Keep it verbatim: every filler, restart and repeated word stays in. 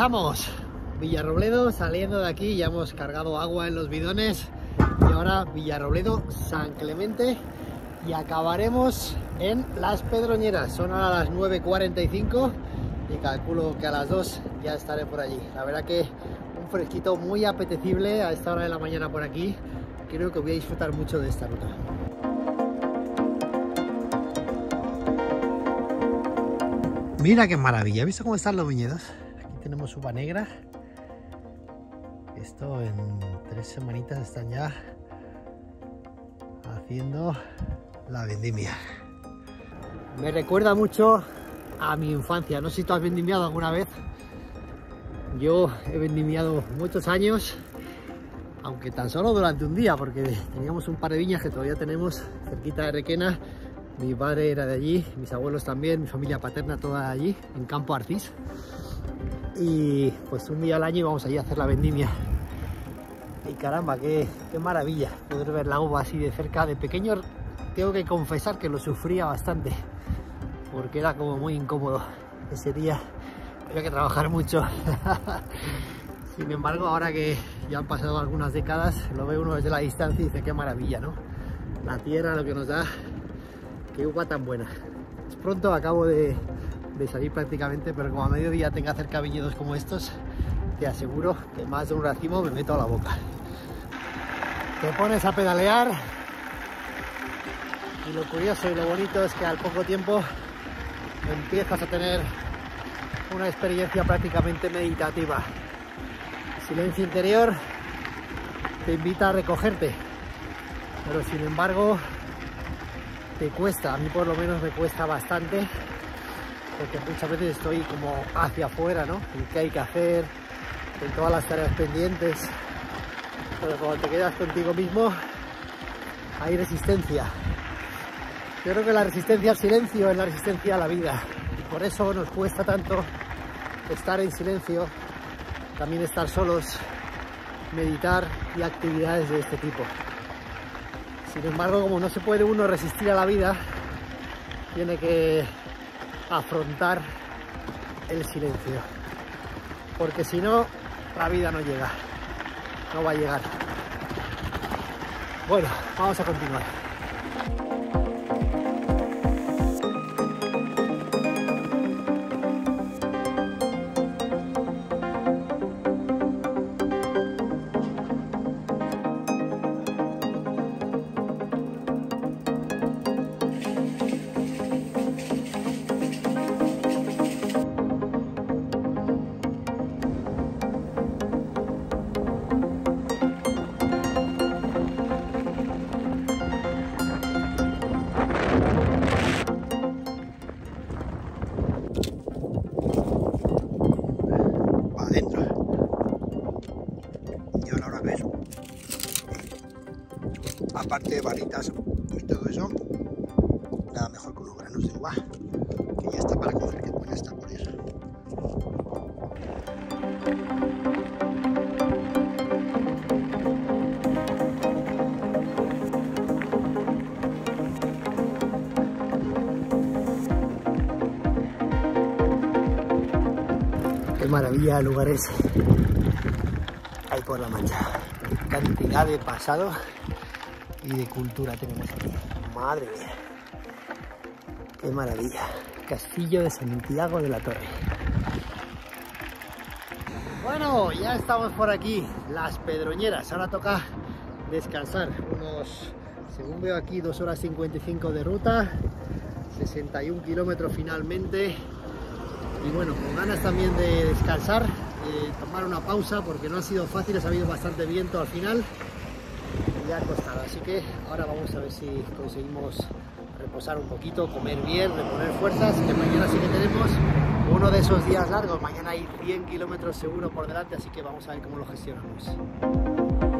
Empezamos Villarrobledo, saliendo de aquí ya hemos cargado agua en los bidones y ahora Villarrobledo, San Clemente y acabaremos en Las Pedroñeras. Son ahora las nueve cuarenta y cinco y calculo que a las dos ya estaré por allí. La verdad que un fresquito muy apetecible a esta hora de la mañana por aquí. Creo que voy a disfrutar mucho de esta ruta. Mira qué maravilla, ¿has visto cómo están los viñedos? Aquí tenemos uva negra. Esto en tres semanitas están ya haciendo la vendimia. Me recuerda mucho a mi infancia. No sé si tú has vendimiado alguna vez. Yo he vendimiado muchos años, aunque tan solo durante un día, porque teníamos un par de viñas que todavía tenemos cerquita de Requena. Mi padre era de allí, mis abuelos también, mi familia paterna toda de allí, en Campo Arcís. Y pues un día al año íbamos allí a hacer la vendimia. Y caramba, qué, qué maravilla poder ver la uva así de cerca. De pequeño tengo que confesar que lo sufría bastante, porque era como muy incómodo. Ese día había que trabajar mucho. Sin embargo, ahora que ya han pasado algunas décadas, lo ve uno desde la distancia y dice qué maravilla, ¿no? La tierra, lo que nos da. Qué uva tan buena. Es pronto, acabo de, de salir prácticamente, pero como a mediodía tenga cerca viñedos como estos, te aseguro que más de un racimo me meto a la boca. Te pones a pedalear y lo curioso y lo bonito es que al poco tiempo empiezas a tener una experiencia prácticamente meditativa. El silencio interior te invita a recogerte, pero sin embargo te cuesta, a mí por lo menos me cuesta bastante, porque muchas veces estoy como hacia afuera, ¿no? En qué hay que hacer, en todas las tareas pendientes, pero cuando te quedas contigo mismo hay resistencia. Yo creo que la resistencia al silencio es la resistencia a la vida, y por eso nos cuesta tanto estar en silencio, también estar solos, meditar y actividades de este tipo. Sin embargo, como no se puede uno resistir a la vida, tiene que afrontar el silencio, porque si no, la vida no llega, no va a llegar. Bueno, vamos a continuar. Aparte de barritas y todo eso, nada mejor que unos granos de uva, que ya está para comer, que buena está por eso. Qué maravilla de lugares hay por La Mancha. Qué cantidad de pasado y de cultura tenemos aquí. Madre mía, qué maravilla. Castillo de Santiago de la Torre. Bueno, ya estamos por aquí, Las Pedroñeras. Ahora toca descansar. Unos, según veo aquí, dos horas cincuenta y cinco de ruta, sesenta y un kilómetros finalmente. Y bueno, con ganas también de descansar, de tomar una pausa, porque no ha sido fácil, ha habido bastante viento al final. Ya ha costado, así que ahora vamos a ver si conseguimos reposar un poquito, comer bien, reponer fuerzas, que mañana sí que tenemos uno de esos días largos. Mañana hay cien kilómetros seguro por delante, así que vamos a ver cómo lo gestionamos.